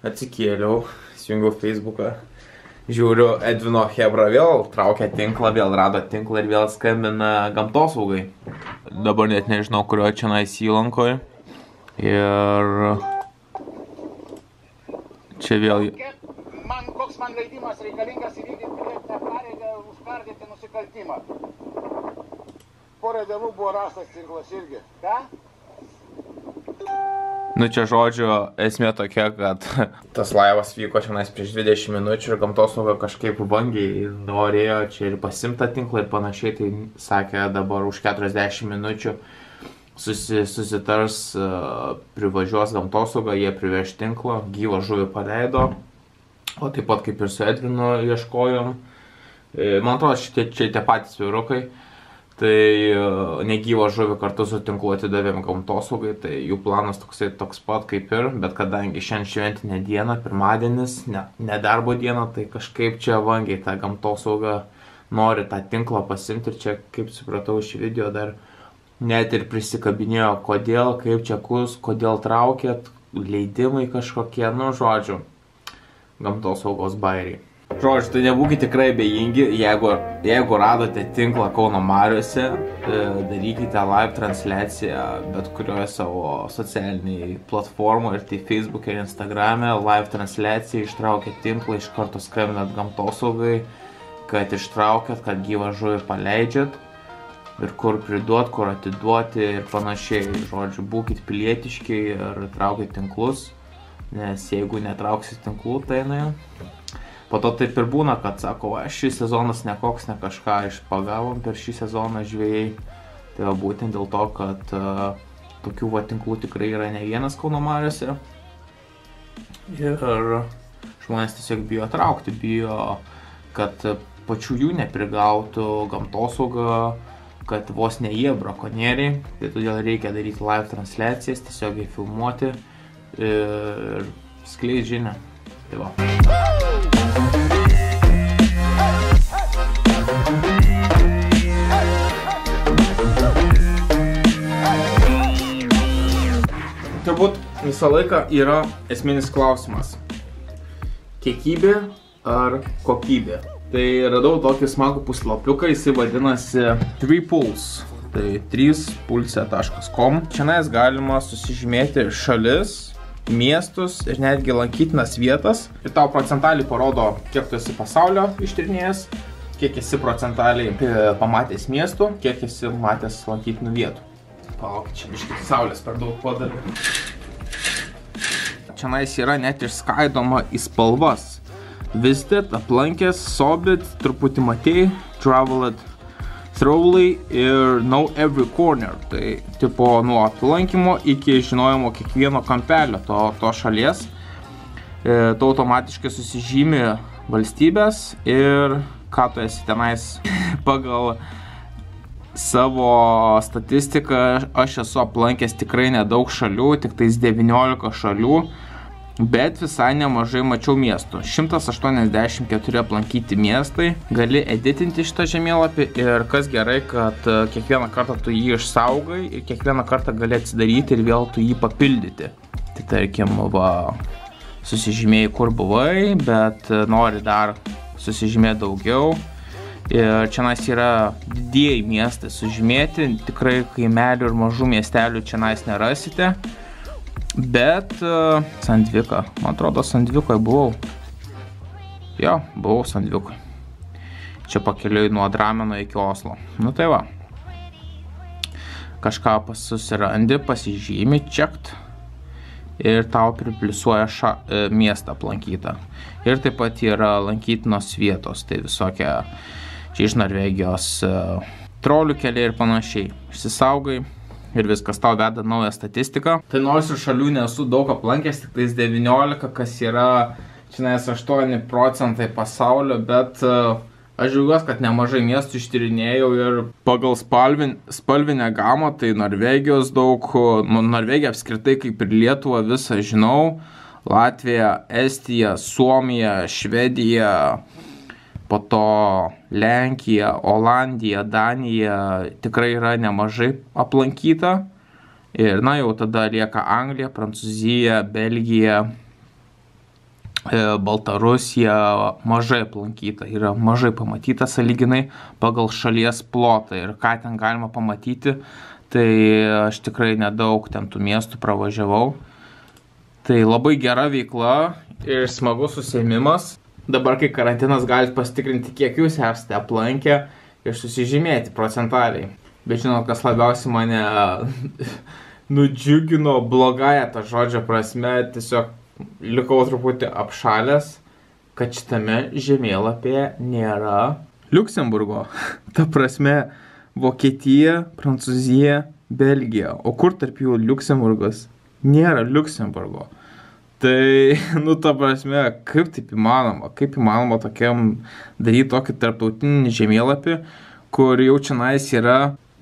Atsikėliau, įsijungiau Facebooką, žiūriu, Edvino Hebra vėl traukia tinklą, vėl rado tinklą ir vėl skambina gamtosaugai. Dabar net nežinau, kurio čia įlankoje. Ir čia vėl... Koks man leidimas reikalingas įvykdyti pilietinę pareigą užkardyti nusikaltimą. Porą dienų buvo rastas tinklas irgi. Ką? Nu čia žodžiu, esmė tokia, kad tas laivas vyko čia prieš 20 minučių ir gamtosauga kažkaip vangiai norėjo čia ir pasimtą tinklą ir panašiai, tai sakė dabar už 40 minučių susitars, privažiuos gamtosauga, jie priveš tinklą, gyvą žuvį paleido, o taip pat kaip ir su Edvinu ieškojom. Man atrodo, čia tie patys vyrukai. Tai negyvą žuvį kartu su tinklu atidavėm gamtosaugai, tai jų planas toks pat kaip ir, bet kadangi šiandien šventinė diena, pirmadienis, ne darbo diena, tai kažkaip čia vangiai ta gamtosauga nori tą tinklą pasimti ir čia, kaip supratau iš video, dar net ir prisikabinėjo, kodėl, kaip čia kodėl traukėt, leidimai kažkokie, nu žodžiu, gamtosaugos bairiai. Žodžiu, tai nebūkite tikrai bejingi, jeigu radote tinklą Kauno mariose, darykite live transliaciją bet kurioje savo socialiniai platformoje, ir tai Facebook ir Instagrame, live transliaciją, ištraukėt tinklą, iš karto skambinat gamtosaugai, kad ištraukėt, kad gyvą žuvį paleidžiat, ir kur priduot, kur atiduoti ir panašiai. Žodžiu, būkite pilietiški ir traukit tinklus, nes jeigu netrauksit tinklų, tai po to taip ir būna, kad sako, šis sezonas nekoks, ne kažką išpagavom per šį sezoną žvejai. Tai va būtent dėl to, kad tokių tinklų tikrai yra ne vienas Kauno mariose. Ir žmonės tiesiog bijo traukti, bijo, kad pačių jų neprigautų gamtosauga, kad vos ne jie brakonieriai. Tai todėl reikia daryti live transliacijas, tiesiogiai filmuoti ir skleist žinią. Tai va. Turbūt visą laiką yra esminis klausimas. Kiekybė ar kokybė? Tai radau tokį smagų puslapiuką, jisai vadinasi 3pulse. Tai 3pulse.com. Čianais galima susižymėti šalis, miestus ir netgi lankytinas vietas. Ir tau procentaliai parodo, kiek tu esi pasaulio ištyrinėjęs, kiek esi procentaliai pamatęs miestų, kiek esi matęs lankytinų vietų. Palauk, čia biškit saulės per daug padarė. Čianais yra net išskaidoma į spalvas. Visited, aplankęs, sobit, truputį matei, traveled thoroughly ir know every corner. Tai tipo nuo aplankymo iki žinojimo kiekvieno kampelio to šalies. Tu automatiškai susižymi valstybės ir ką tu esi tenais pagal savo statistiką. Aš esu aplankęs tikrai nedaug šalių, tik tais 19 šalių, bet visai nemažai mačiau miestų. 184 aplankyti miestai. Gali editinti šitą žemėlapį ir kas gerai, kad kiekvieną kartą tu jį išsaugai ir kiekvieną kartą gali atsidaryti ir vėl tu jį papildyti. Tai tarkim, susižymėjai kur buvai, bet nori dar susižymėti daugiau. Ir čianais yra didieji miestai sužymėti, tikrai kaimelių ir mažų miestelių čianais nerasite. Bet Sandvika, man atrodo Sandvikoje buvau. Jo, buvau Sandvikoje. Čia pakeliui nuo Drameno iki Oslo. Nu tai va. Kažką susirandi, pasižymi, čekt. Ir tau pripliusuoja miestą aplankytą. Ir taip pat yra lankytinos vietos, tai visokia čia iš Norvegijos trolių keliai ir panašiai. Išsisaugai ir viskas, tau veda naują statistiką. Tai nors ir šalių nesu daug aplankęs, tik tais 19, kas yra čionais 8% pasaulio, bet aš džiaugiuosi, kad nemažai miestų ištyrinėjau ir pagal spalvinę gamą, tai Norvegijos daug, Norvegija apskritai kaip ir Lietuva visą žinau, Latvija, Estija, Suomija, Švedija, po to Lenkija, Olandija, Danija, tikrai yra nemažai aplankyta. Ir jau tada lieka Anglija, Prancūzija, Belgija Baltarusija mažai aplankyta, yra mažai pamatyta sąlyginai pagal šalies plotą ir ką ten galima pamatyti, tai aš tikrai nedaug ten tų miestų pravažiavau. Tai labai gera veikla ir smagus užsiėmimas. Dabar, kai karantinas, galite pasitikrinti, kiek jūs esate aplankę ir susižymėti procentaliai. Bet žinot, kas labiausiai mane nudžiugino blogąją tą žodžio prasme, tiesiog likau truputį apšalęs, kad šitame žemėlapyje nėra Liuksemburgo. Ta prasme, Vokietija, Prancūzija, Belgija. O kur tarp jų Liuksemburgas? Nėra Liuksemburgo. Tai, ta prasme, kaip taip įmanoma? Kaip įmanoma tokiam daryti tokį tarptautinį žemėlapį, kur jau čionais yra,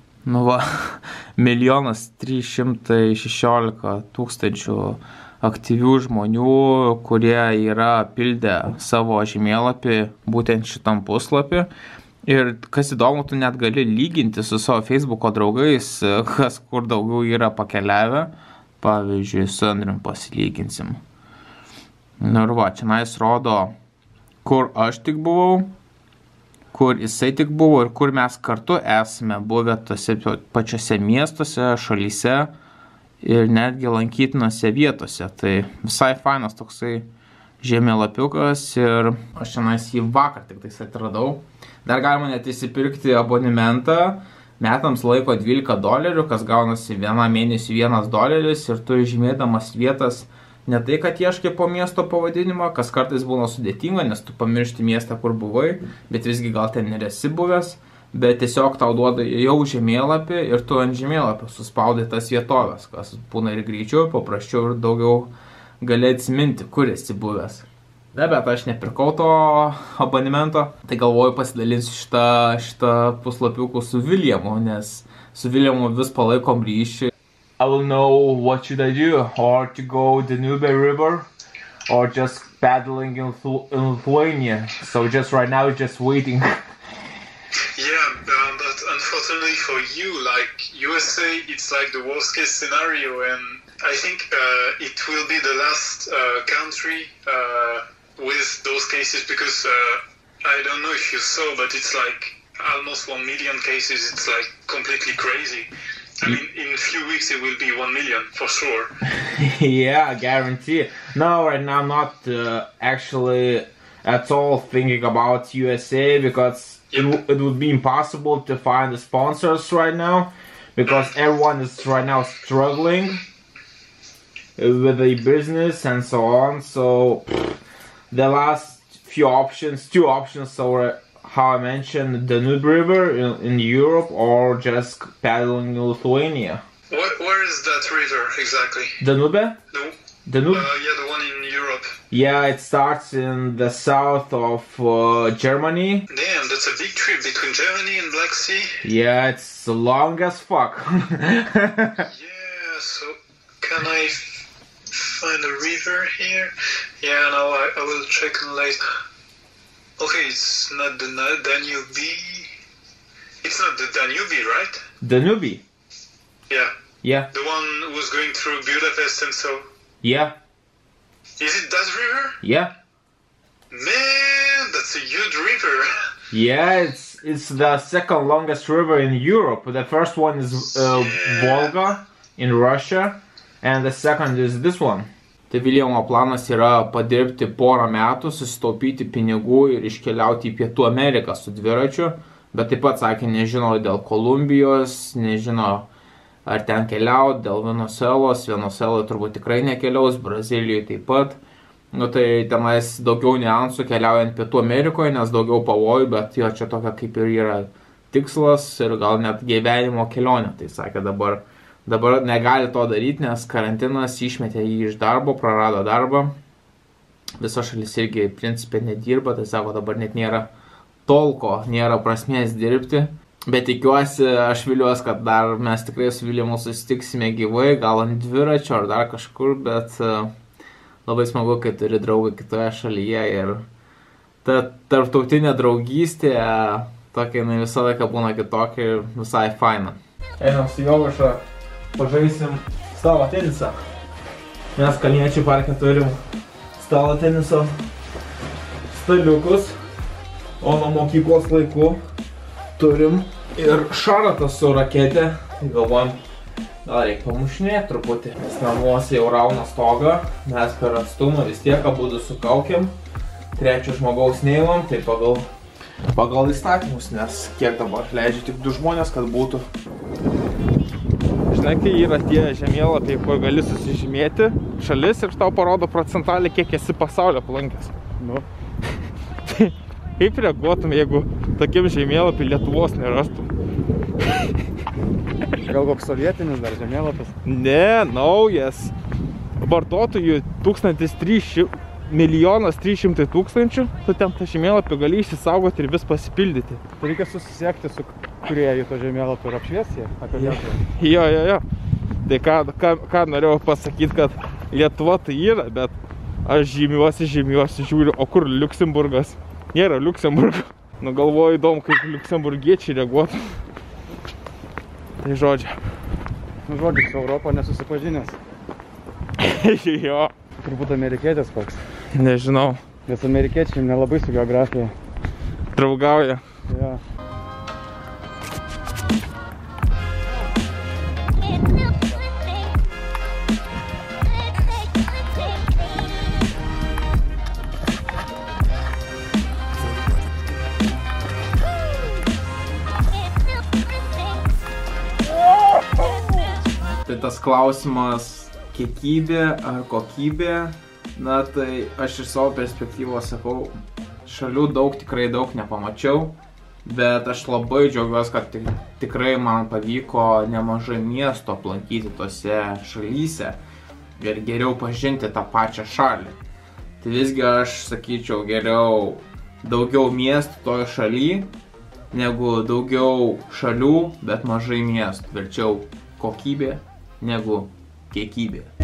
1,316,000 aktyvių žmonių, kurie yra pildę savo žemėlapį būtent šitam puslapį. Ir kas įdomu, tu net gali lyginti su savo Facebooko draugais, kas kur daugiau yra pakeliavę. Pavyzdžiui, su Andrium pasilyginsim. Ir va, čionais rodo, kur aš tik buvau, kur jisai tik buvo ir kur mes kartu esame buvę tose pačiose miestuose, šalyse ir netgi lankytinose vietose. Tai visai fainas toksai žemėlapiukas ir aš čionais jį vakar tik tais atradau. Dar galima net įsipirkti abonementą. Metams laiko $12, kas gaunasi vieną mėnesį $1 ir tu žymėdamas vietas ne tai, kad ieškai po miesto pavadinimo, kas kartais būna sudėtinga, nes tu pamiršti miestą, kur buvai, bet visgi gal ten nesi buvęs, bet tiesiog tau duoda jau žemėlapį ir tu ant žemėlapio suspaudai tas vietovės, kas būna ir greičiau, paprasčiau ir daugiau gali atsiminti, kur esi buvęs. Ne, bet aš nepirkau to abonemento, tai galvoju pasidalinsiu šitą puslapiuku su Viljamu, nes su Viljamu vis palaikom ryšį. I will know what should I do, or to go Danube River, or just paddling in Lithuania. So just right now, just waiting. Yeah, but unfortunately for you, like USA, it's like the worst case scenario, and I think it will be the last country with those cases, because I don't know if you saw, but it's like almost 1 million cases. It's like completely crazy. I mean, in a few weeks it will be 1 million for sure. Yeah, I guarantee. No, right now I'm not actually at all thinking about USA, because it would be impossible to find the sponsors right now, because everyone is right now struggling with the business and so on. So the last few options, 2 options are, how I mentioned, the Danube River in Europe, or just paddling in Lithuania. Where is that river exactly? Danube? No. Danube? Yeah, the one in Europe. Yeah, it starts in the south of Germany. Damn, that's a big trip between Germany and Black Sea. Yeah, it's long as fuck. Yeah, so can I find a river here? Yeah, no, I will check later. Okay, it's not the Danube. It's not the Danube, right? Danube? Yeah. Yeah. The one who's going through Budapest and so. Yeah. Is it that river? Yeah. Man, that's a huge river. Yeah, it's the second longest river in Europe. The first one is Volga in Russia, and the second is this one. Tai Viljamo planas yra padirbti porą metų, susitaupyti pinigų ir iškeliauti į Pietų Ameriką su dviračiu, bet taip pat sakė, nežino dėl Kolumbijos, nežino ar ten keliauti, dėl Venezuelos turbūt tikrai nekeliaus, Brazilijoje taip pat. Tai tenais daugiau niuansų keliaujant Pietų Amerikoje, nes daugiau pavojų, bet jo čia tokia kaip ir yra tikslas ir gal net gyvenimo kelionė, tai sakė Dabar negali to daryti, nes karantinas išmetė jį iš darbo, prarado darbą. Visa šalis irgi principė nedirba, tai sako, dabar net nėra tolko, nėra prasmės dirbti. Bet tikiuosi, aš viliuosi, kad dar mes tikrai su Viljamu susitiksime gyvai, gal ant dviračio ar dar kažkur, bet labai smagu, kai turi draugą kitoje šalyje ir ta tarptautinė draugystė, tokia visą laiką būna kitokia ir visai faina. Einam su Jovaša. Pažaisim stalo tenisą. Mes Kalniečių parke turim stalo teniso staliukus, o nuo mokyklos laikų turim ir šaratą su raketė. Tai galvojam, gal reikia pamušinėti truputį, nes namuose jau rauna stogą, mes per atstumą vis tiek abudu su kaukėm, trečio žmogaus neimam, tai pagal įstatymus, nes kiek dabar leidžia tik 2 žmonės, kad būtų. Žinai, kai yra tie žemėlapiai, kur gali susižymėti šalis ir tau parodo procentaliai, kiek esi pasaulio aplankęs. Nu. Tai kaip reaguotum, jeigu tokiam žemėlapį Lietuvos nerastum? Gal koks sovietinis dar žemėlapis? Ne, naujas. Vartotojų 1,300 000, tu ten tą žemėlapį gali išsisaugoti ir vis pasipildyti. Tai reikia susisiekti su kūrėjų to žemėlapio ir apšviesti apie Lietuvą. Jo. Tai ką norėjau pasakyti, kad Lietuva tai yra, bet aš žymiuosi, žiūriu, o kur Liuksemburgas? Nėra Liuksemburgo. Nu galvoju įdomu, kaip liuksemburgiečiai reaguotų. Tai žodžiu. Nu žodžiu, su Europą nesusipažinęs. Jo. Turbūt amerikietis koks. Nežinau. Nes amerikiečiai nelabai su geografija. Draugauja. Jo. Tai tas klausimas kiekybė ar kokybė, na tai aš iš savo perspektyvos sakau, šalių tikrai daug nepamačiau, bet aš labai džiaugiuosi, kad tikrai man pavyko nemažai miesto aplankyti tose šalyse ir geriau pažinti tą pačią šalį. Tai visgi aš sakyčiau geriau daugiau miestų toje šalyje, negu daugiau šalių, bet mažai miestų. Verčiau kokybė negu kiekybė.